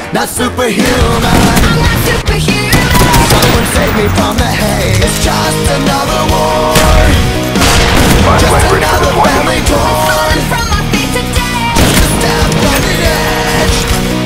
not superhuman. I'm not superhuman. Someone save me from the hate. It's just another war. Just another family torn from my feet today. Just a step on the edge.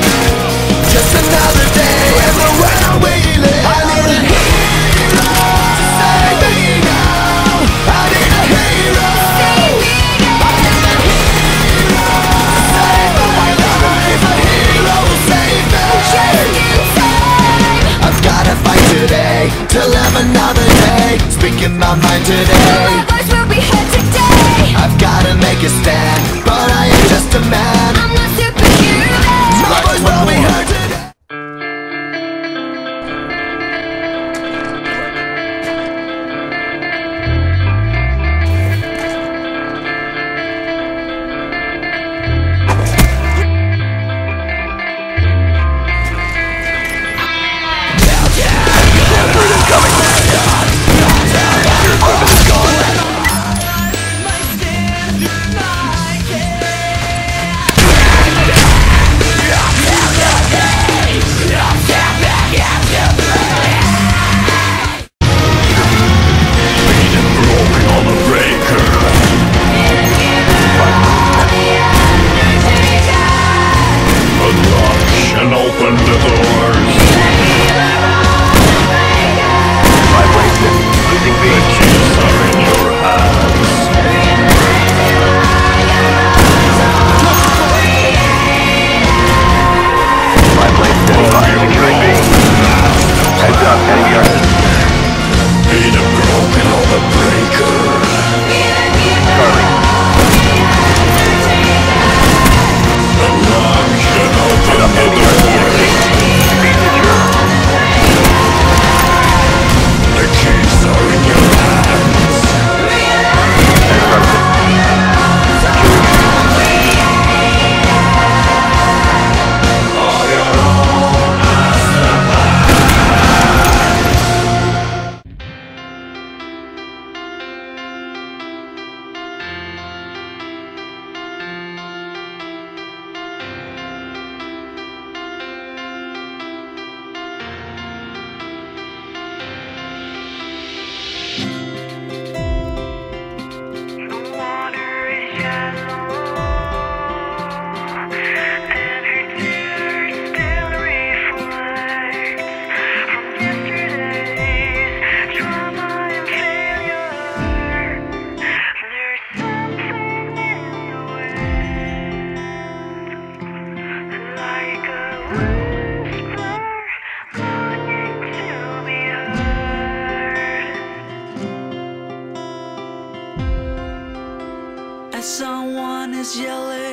Just another day in the world we live. I need a hero to save me now. I need a hero to save me now. I need a hero to save my life. A hero will save me. Just in time. I've gotta fight today to live another day. Speaking my mind today. My voice will be heard today. I've gotta make a stand, but I am just a man. I'm not superhuman. My voice will be heard today. Someone is yelling.